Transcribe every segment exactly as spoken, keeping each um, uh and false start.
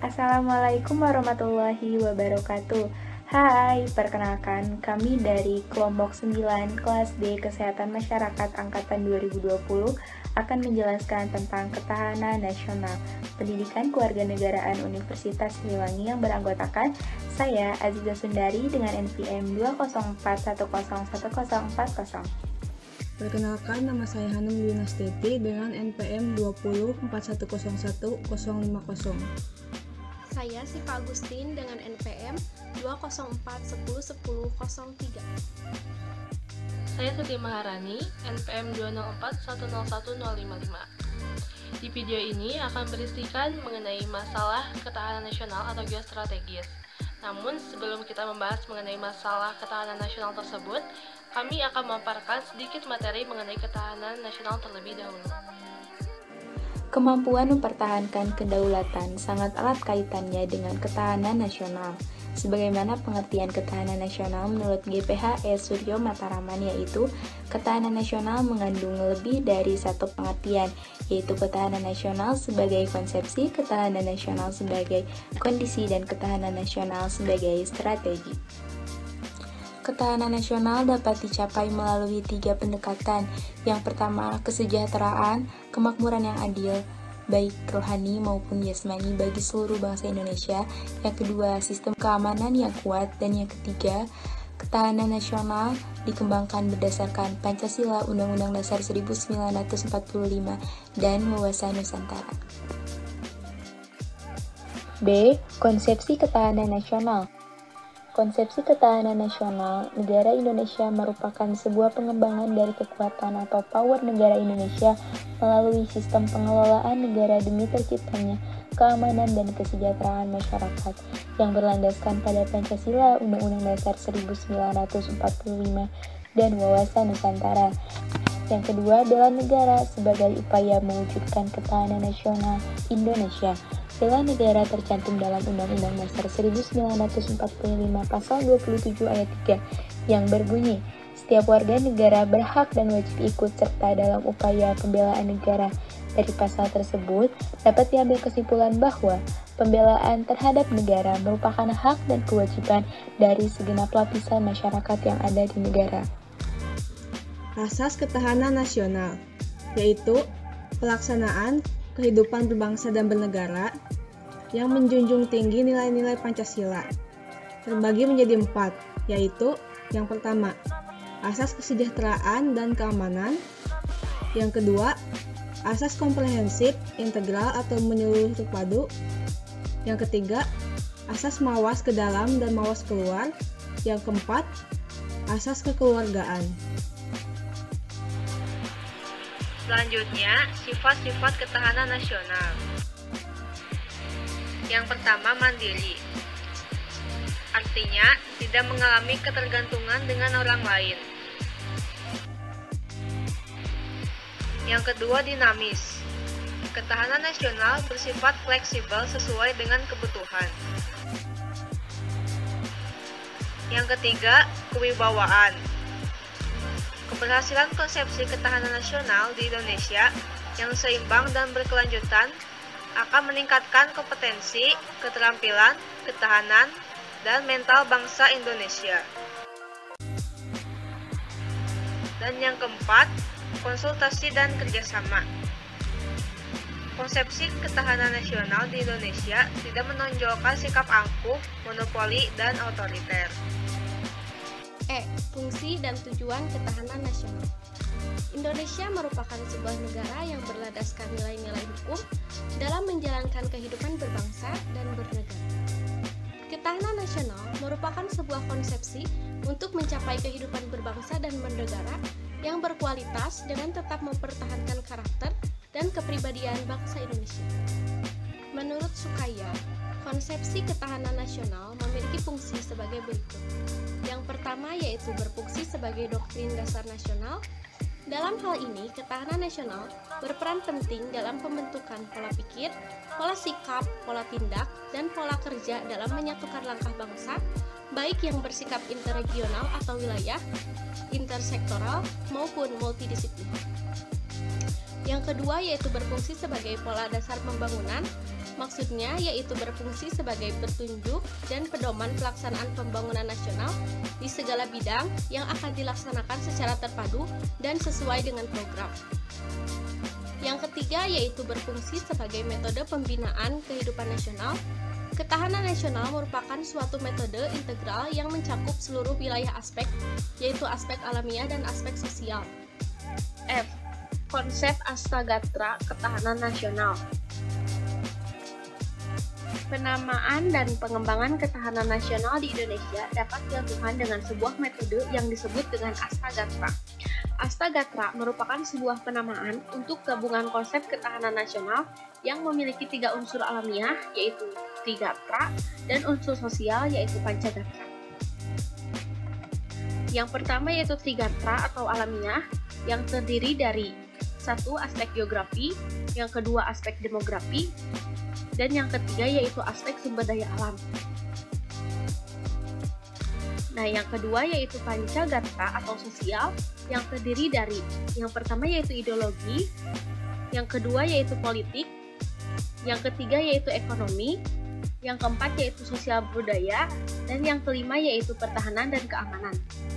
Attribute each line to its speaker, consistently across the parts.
Speaker 1: Assalamualaikum warahmatullahi wabarakatuh. Hai, perkenalkan kami dari kelompok sembilan kelas D Kesehatan Masyarakat Angkatan dua ribu dua puluh akan menjelaskan tentang ketahanan nasional pendidikan kewarganegaraan Universitas Siliwangi yang beranggotakan saya Aziza Sundari dengan N P M dua nol empat satu nol satu nol empat nol.
Speaker 2: Perkenalkan, nama saya Hanum Yunasteti dengan N P M dua nol empat satu nol satu nol lima nol.
Speaker 3: Saya Siva Agustin dengan N P M dua nol empat satu nol satu nol tiga.
Speaker 4: Saya Suti Maharani, N P M dua nol empat satu nol satu nol lima lima. Di video ini akan berisikan mengenai masalah ketahanan nasional atau geostrategis. Namun sebelum kita membahas mengenai masalah ketahanan nasional tersebut, kami akan memaparkan sedikit materi mengenai ketahanan nasional terlebih dahulu.
Speaker 1: Kemampuan mempertahankan kedaulatan sangat erat kaitannya dengan ketahanan nasional. Sebagaimana pengertian ketahanan nasional menurut G P H S Suryo Mataraman, yaitu ketahanan nasional mengandung lebih dari satu pengertian, yaitu ketahanan nasional sebagai konsepsi, ketahanan nasional sebagai kondisi, dan ketahanan nasional sebagai strategi. Ketahanan nasional dapat dicapai melalui tiga pendekatan. Yang pertama, kesejahteraan, kemakmuran yang adil, baik rohani maupun jasmani bagi seluruh bangsa Indonesia. Yang kedua, sistem keamanan yang kuat. Dan yang ketiga, ketahanan nasional dikembangkan berdasarkan Pancasila, Undang-Undang Dasar seribu sembilan ratus empat puluh lima, dan wawasan Nusantara. B. Konsepsi ketahanan nasional. Konsepsi ketahanan nasional negara Indonesia merupakan sebuah pengembangan dari kekuatan atau power negara Indonesia melalui sistem pengelolaan negara demi terciptanya keamanan dan kesejahteraan masyarakat yang berlandaskan pada Pancasila, Undang-Undang Dasar seribu sembilan ratus empat puluh lima, dan wawasan Nusantara. Yang kedua, bela negara sebagai upaya mewujudkan ketahanan nasional Indonesia. Bela negara tercantum dalam Undang-Undang Dasar seribu sembilan ratus empat puluh lima pasal dua puluh tujuh ayat tiga yang berbunyi, setiap warga negara berhak dan wajib ikut serta dalam upaya pembelaan negara. Dari pasal tersebut dapat diambil kesimpulan bahwa pembelaan terhadap negara merupakan hak dan kewajiban dari segenap lapisan masyarakat yang ada di negara.
Speaker 2: Asas ketahanan nasional, yaitu pelaksanaan kehidupan berbangsa dan bernegara yang menjunjung tinggi nilai-nilai Pancasila, terbagi menjadi empat, yaitu yang pertama, asas kesejahteraan dan keamanan. Yang kedua, asas komprehensif, integral atau menyeluruh terpadu. Yang ketiga, asas mawas ke dalam dan mawas keluar. Yang keempat, asas kekeluargaan.
Speaker 4: Selanjutnya, sifat-sifat ketahanan nasional. Yang pertama, mandiri. Artinya, tidak mengalami ketergantungan dengan orang lain. Yang kedua, dinamis. Ketahanan nasional bersifat fleksibel sesuai dengan kebutuhan. Yang ketiga, kewibawaan. Keberhasilan konsepsi ketahanan nasional di Indonesia yang seimbang dan berkelanjutan akan meningkatkan kompetensi, keterampilan, ketahanan, dan mental bangsa Indonesia. Dan yang keempat, konsultasi dan kerjasama. Konsepsi ketahanan nasional di Indonesia tidak menonjolkan sikap angkuh, monopoli, dan otoriter.
Speaker 3: E. Fungsi dan tujuan ketahanan nasional. Indonesia merupakan sebuah negara yang berlandaskan nilai-nilai hukum dalam menjalankan kehidupan berbangsa dan bernegara. Ketahanan nasional merupakan sebuah konsepsi untuk mencapai kehidupan berbangsa dan bernegara yang berkualitas dengan tetap mempertahankan karakter dan kepribadian bangsa Indonesia. Menurut Sukaya, konsepsi ketahanan nasional memiliki fungsi sebagai berikut. Yang pertama yaitu berfungsi sebagai doktrin dasar nasional. Dalam hal ini, ketahanan nasional berperan penting dalam pembentukan pola pikir, pola sikap, pola tindak, dan pola kerja dalam menyatukan langkah bangsa, baik yang bersikap interregional atau wilayah, intersektoral, maupun multidisipliner. Yang kedua yaitu berfungsi sebagai pola dasar pembangunan. Maksudnya yaitu berfungsi sebagai petunjuk dan pedoman pelaksanaan pembangunan nasional di segala bidang yang akan dilaksanakan secara terpadu dan sesuai dengan program. Yang ketiga yaitu berfungsi sebagai metode pembinaan kehidupan nasional. Ketahanan nasional merupakan suatu metode integral yang mencakup seluruh wilayah aspek, yaitu aspek alamiah dan aspek sosial.
Speaker 5: F. Konsep Astagatra Ketahanan Nasional. Penamaan dan pengembangan ketahanan nasional di Indonesia dapat dilakukan dengan sebuah metode yang disebut dengan Astagatra. Astagatra merupakan sebuah penamaan untuk gabungan konsep ketahanan nasional yang memiliki tiga unsur alamiah, yaitu Trigatra, dan unsur sosial, yaitu Pancagatra. Yang pertama yaitu Trigatra atau alamiah, yang terdiri dari satu aspek geografi, yang kedua aspek demografi, dan yang ketiga yaitu aspek sumber daya alam. Nah, yang kedua yaitu Pancagatra atau sosial, yang terdiri dari yang pertama yaitu ideologi, yang kedua yaitu politik, yang ketiga yaitu ekonomi, yang keempat yaitu sosial budaya, dan yang kelima yaitu pertahanan dan keamanan.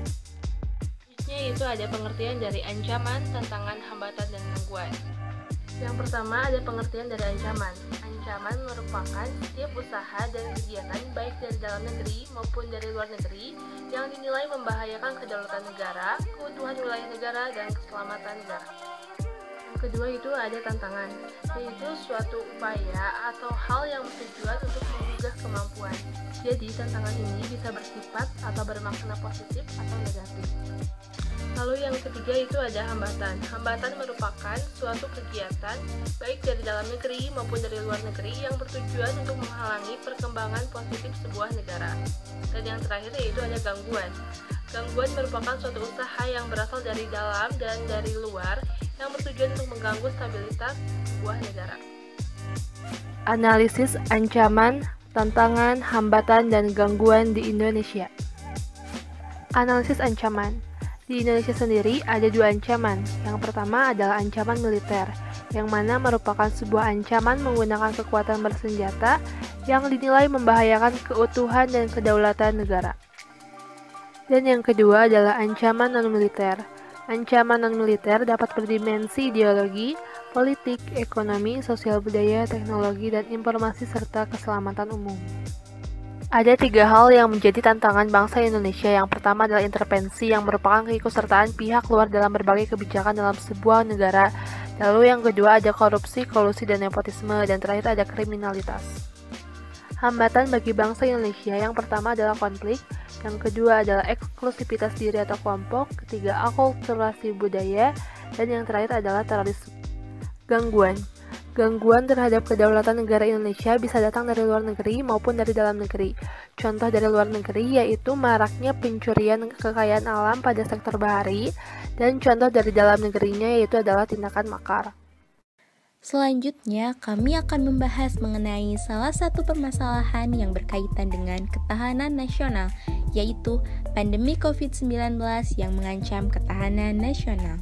Speaker 4: Yaitu ada pengertian dari ancaman, tantangan, hambatan, dan gangguan. Yang pertama ada pengertian dari ancaman. Ancaman merupakan setiap usaha dan kegiatan baik dari dalam negeri maupun dari luar negeri yang dinilai membahayakan kedaulatan negara, keutuhan wilayah negara, dan keselamatan negara. Yang kedua itu ada tantangan, yaitu suatu upaya atau hal yang bertujuan untuk menggugah kemampuan. Jadi tantangan ini bisa bersifat atau bermakna positif atau negatif. Lalu yang ketiga itu ada hambatan. Hambatan merupakan suatu kegiatan baik dari dalam negeri maupun dari luar negeri yang bertujuan untuk menghalangi perkembangan positif sebuah negara. Dan yang terakhir yaitu ada gangguan. Gangguan merupakan suatu usaha yang berasal dari dalam dan dari luar yang bertujuan untuk mengganggu stabilitas sebuah negara.
Speaker 6: Analisis ancaman, tantangan, hambatan, dan gangguan di Indonesia. Analisis ancaman. Di Indonesia sendiri ada dua ancaman. Yang pertama adalah ancaman militer, yang mana merupakan sebuah ancaman menggunakan kekuatan bersenjata yang dinilai membahayakan keutuhan dan kedaulatan negara. Dan yang kedua adalah ancaman non-militer. Ancaman non-militer dapat berdimensi ideologi, politik, ekonomi, sosial budaya, teknologi, dan informasi serta keselamatan umum. Ada tiga hal yang menjadi tantangan bangsa Indonesia. Yang pertama adalah intervensi yang merupakan keikutsertaan pihak luar dalam berbagai kebijakan dalam sebuah negara. Lalu yang kedua ada korupsi, kolusi, dan nepotisme. Dan terakhir ada kriminalitas. Hambatan bagi bangsa Indonesia yang pertama adalah konflik, yang kedua adalah eksklusivitas diri atau kelompok, ketiga akulturasi budaya, dan yang terakhir adalah terorisme. Gangguan. Gangguan terhadap kedaulatan negara Indonesia bisa datang dari luar negeri maupun dari dalam negeri. Contoh dari luar negeri yaitu maraknya pencurian kekayaan alam pada sektor bahari, dan contoh dari dalam negerinya yaitu adalah tindakan makar.
Speaker 1: Selanjutnya, kami akan membahas mengenai salah satu permasalahan yang berkaitan dengan ketahanan nasional, yaitu pandemi covid sembilan belas yang mengancam ketahanan nasional.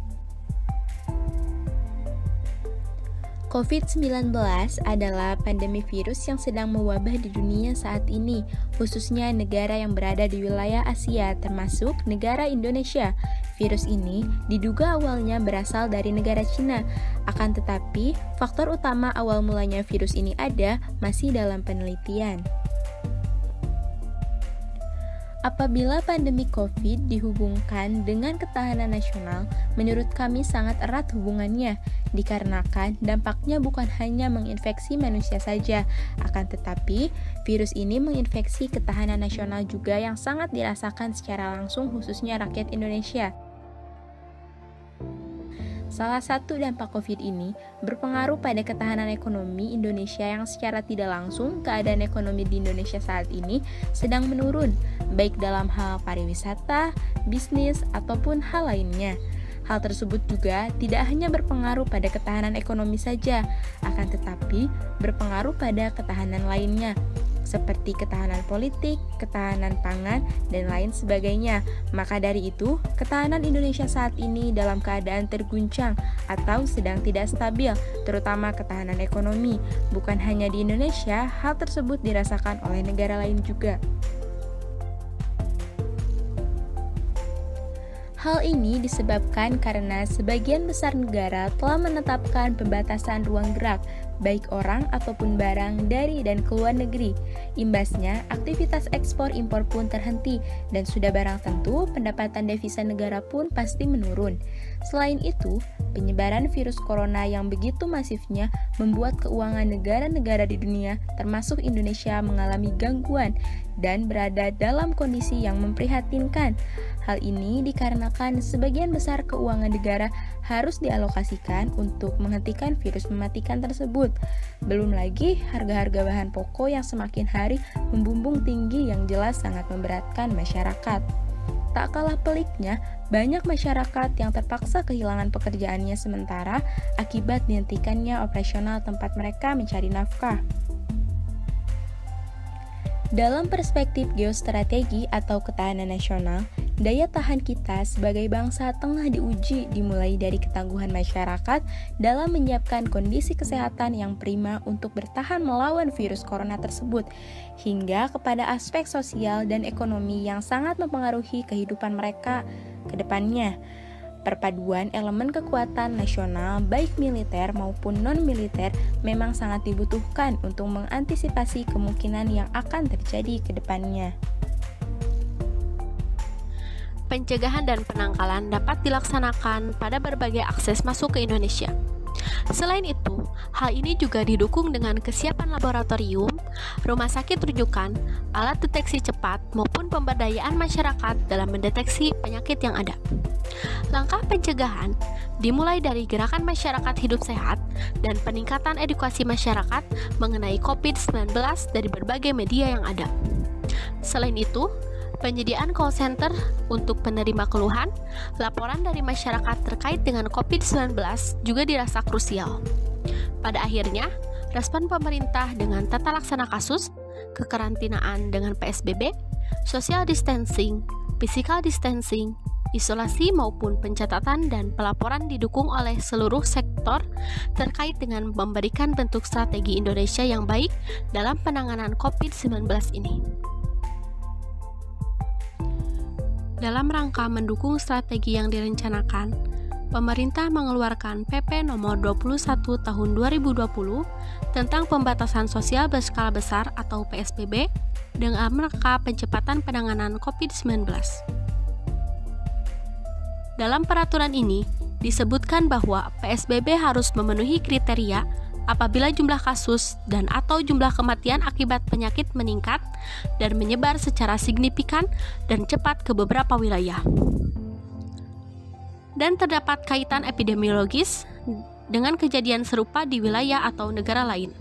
Speaker 1: covid sembilan belas adalah pandemi virus yang sedang mewabah di dunia saat ini, khususnya negara yang berada di wilayah Asia, termasuk negara Indonesia. Virus ini diduga awalnya berasal dari negara Cina, akan tetapi faktor utama awal mulanya virus ini ada masih dalam penelitian. Apabila pandemi COVID dihubungkan dengan ketahanan nasional, menurut kami sangat erat hubungannya, dikarenakan dampaknya bukan hanya menginfeksi manusia saja, akan tetapi virus ini menginfeksi ketahanan nasional juga yang sangat dirasakan secara langsung khususnya rakyat Indonesia. Salah satu dampak COVID ini berpengaruh pada ketahanan ekonomi Indonesia yang secara tidak langsung keadaan ekonomi di Indonesia saat ini sedang menurun, baik dalam hal pariwisata, bisnis, ataupun hal lainnya. Hal tersebut juga tidak hanya berpengaruh pada ketahanan ekonomi saja, akan tetapi berpengaruh pada ketahanan lainnya.
Speaker 7: seperti ketahanan politik, ketahanan pangan, dan lain sebagainya. Maka dari itu, ketahanan Indonesia saat ini dalam keadaan terguncang atau sedang tidak stabil, terutama ketahanan ekonomi. Bukan hanya di Indonesia, hal tersebut dirasakan oleh negara lain juga. Hal ini disebabkan karena sebagian besar negara telah menetapkan pembatasan ruang gerak, baik orang ataupun barang dari dan ke luar negeri. Imbasnya, aktivitas ekspor impor pun terhenti, dan sudah barang tentu, pendapatan devisa negara pun pasti menurun. Selain itu, penyebaran virus corona yang begitu masifnya membuat keuangan negara-negara di dunia, termasuk Indonesia, mengalami gangguan dan berada dalam kondisi yang memprihatinkan. Hal ini dikarenakan sebagian besar keuangan negara harus dialokasikan untuk menghentikan virus mematikan tersebut. Belum lagi harga-harga bahan pokok yang semakin hari membumbung tinggi yang jelas sangat memberatkan masyarakat. Tak kalah peliknya, banyak masyarakat yang terpaksa kehilangan pekerjaannya sementara akibat dihentikannya operasional tempat mereka mencari nafkah. Dalam perspektif geostrategi atau ketahanan nasional, daya tahan kita sebagai bangsa tengah diuji dimulai dari ketangguhan masyarakat dalam menyiapkan kondisi kesehatan yang prima untuk bertahan melawan virus corona tersebut, hingga kepada aspek sosial dan ekonomi yang sangat mempengaruhi kehidupan mereka ke depannya. Perpaduan elemen kekuatan nasional baik militer maupun non-militer memang sangat dibutuhkan untuk mengantisipasi kemungkinan yang akan terjadi ke depannya.
Speaker 5: Pencegahan dan penangkalan dapat dilaksanakan pada berbagai akses masuk ke Indonesia. Selain itu, hal ini juga didukung dengan kesiapan laboratorium, rumah sakit rujukan, alat deteksi cepat, maupun pemberdayaan masyarakat dalam mendeteksi penyakit yang ada. Langkah pencegahan dimulai dari gerakan masyarakat hidup sehat dan peningkatan edukasi masyarakat mengenai covid sembilan belas dari berbagai media yang ada. Selain itu, penyediaan call center untuk penerima keluhan, laporan dari masyarakat terkait dengan covid sembilan belas juga dirasa krusial. Pada akhirnya, respon pemerintah dengan tata laksana kasus, kekarantinaan dengan P S B B, social distancing, physical distancing, isolasi maupun pencatatan dan pelaporan didukung oleh seluruh sektor terkait dengan memberikan bentuk strategi Indonesia yang baik dalam penanganan covid sembilan belas ini. Dalam rangka mendukung strategi yang direncanakan, pemerintah mengeluarkan P P nomor dua puluh satu tahun dua ribu dua puluh tentang pembatasan sosial berskala besar atau P S B B dengan rangka pencepatan penanganan covid sembilan belas. Dalam peraturan ini, disebutkan bahwa P S B B harus memenuhi kriteria apabila jumlah kasus dan atau jumlah kematian akibat penyakit meningkat dan menyebar secara signifikan dan cepat ke beberapa wilayah. Dan terdapat kaitan epidemiologis dengan kejadian serupa di wilayah atau negara lain.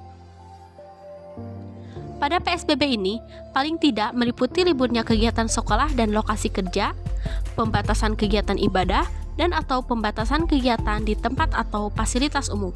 Speaker 5: Pada P S B B ini, paling tidak meliputi liburnya kegiatan sekolah dan lokasi kerja, pembatasan kegiatan ibadah, dan atau pembatasan kegiatan di tempat atau fasilitas umum.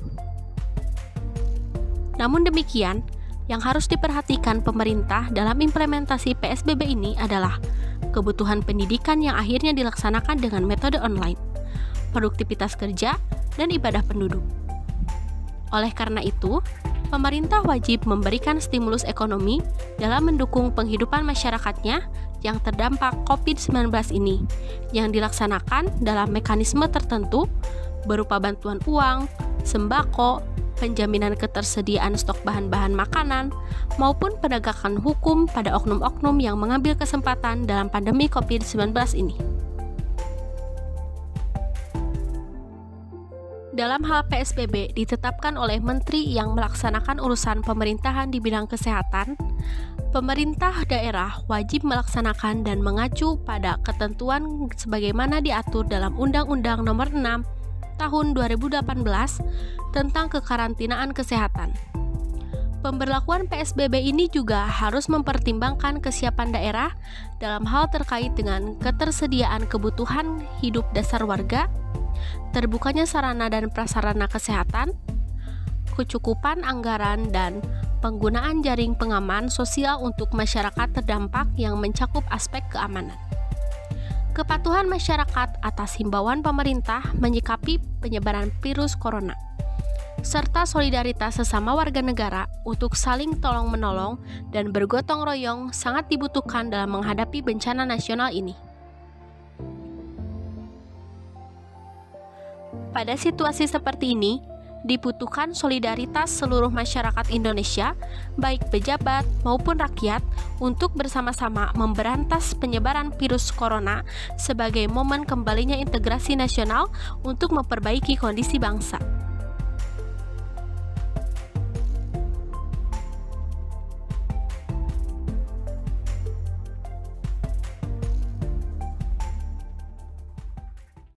Speaker 5: Namun demikian, yang harus diperhatikan pemerintah dalam implementasi P S B B ini adalah kebutuhan pendidikan yang akhirnya dilaksanakan dengan metode online, produktivitas kerja, dan ibadah penduduk. Oleh karena itu, pemerintah wajib memberikan stimulus ekonomi dalam mendukung penghidupan masyarakatnya yang terdampak covid sembilan belas ini, yang dilaksanakan dalam mekanisme tertentu berupa bantuan uang, sembako, penjaminan ketersediaan stok bahan-bahan makanan, maupun penegakan hukum pada oknum-oknum yang mengambil kesempatan dalam pandemi covid sembilan belas ini. Dalam hal P S B B ditetapkan oleh menteri yang melaksanakan urusan pemerintahan di bidang kesehatan, pemerintah daerah wajib melaksanakan dan mengacu pada ketentuan sebagaimana diatur dalam Undang-Undang Nomor enam Tahun dua ribu delapan belas tentang kekarantinaan kesehatan. Pemberlakuan P S B B ini juga harus mempertimbangkan kesiapan daerah dalam hal terkait dengan ketersediaan kebutuhan hidup dasar warga, terbukanya sarana dan prasarana kesehatan, kecukupan anggaran dan
Speaker 3: penggunaan jaring pengaman sosial untuk masyarakat terdampak yang mencakup aspek keamanan. Kepatuhan masyarakat atas himbauan pemerintah menyikapi penyebaran virus corona, serta solidaritas sesama warga negara untuk saling tolong-menolong dan bergotong royong sangat dibutuhkan dalam menghadapi bencana nasional ini. Pada situasi seperti ini, dibutuhkan solidaritas seluruh masyarakat Indonesia, baik pejabat maupun rakyat, untuk bersama-sama memberantas penyebaran virus corona sebagai momen kembalinya integrasi nasional untuk memperbaiki kondisi bangsa.